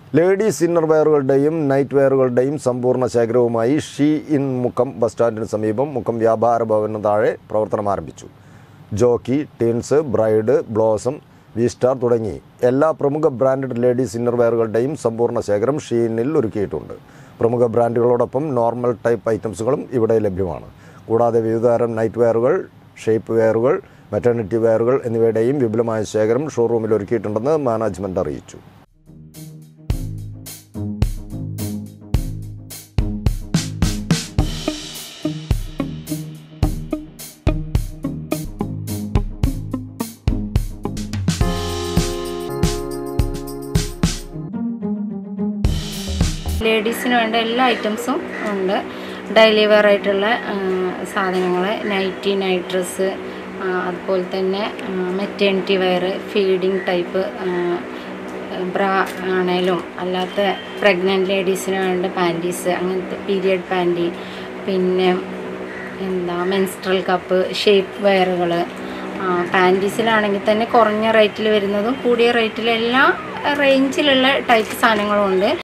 Ladies inner വെയറുകളുടെയും night വെയറുകളുടെയും സമ്പൂർണ്ണ ശേഖരവുമായി ഷീ ഇൻ മുക്കം ബസ് സ്റ്റാൻഡിന് സമീപം മുക്കം വ്യാപാര ഭവന് താഴെ പ്രവർത്തനം ആരംഭിച്ചു. Jockey, teens, bride, blossom, V star തുടങ്ങി എല്ലാ പ്രമുഖ ബ്രാൻഡഡ് ലേഡീസ് ഇന്നർ വെയറുകളുടെയും സമ്പൂർണ്ണ ശേഖരം ഷീനിൽ ഒരുക്കിയിട്ടുണ്ട്. പ്രമുഖ ബ്രാൻഡുകളോടൊപ്പം നോർമൽ ടൈപ്പ് ഐറ്റംസുകളും ഇവിടെ ലഭ്യമാണ്. കൂടാതെ വിവിധതരം നൈറ്റ് വെയറുകൾ, ഷേപ്പ് വെയറുകൾ, മെറ്റർണിറ്റി വെയറുകൾ എന്നിവയുടെയും വിപുലമായ ശേഖരം ഷോറൂമിൽ ഒരുക്കിയിട്ടുണ്ടെന്ന് മാനേജ്മെന്റ് അറിയിച്ചു. ലേഡീസിന് വേണ്ട എല്ലാ ഐറ്റംസും ഉണ്ട്. ഡെയിലി വെയർ ആയിട്ടുള്ള സാധനങ്ങൾ, നൈറ്റി, നൈറ്റ് ഡ്രസ്സ്, അതുപോലെ തന്നെ maternity wear, feeding type bra ആണേലും അല്ലാത്ത പ്രഗ്നൻറ്റ് ലേഡീസിന് വേണ്ട പാൻറ്റീസ്, അങ്ങനത്തെ പീരിയഡ് പാൻറ്റി, പിന്നെ മെൻസ്ട്രൽ കപ്പ്, ഷേപ്പ് വെയറുകൾ, പാൻറ്റീസിലാണെങ്കിൽ തന്നെ കുറഞ്ഞ റേറ്റിൽ വരുന്നതും കൂടിയ റേറ്റിൽ എല്ലാ റേഞ്ചിലുള്ള ടൈപ്പ് സാധനങ്ങളും ഉണ്ട്.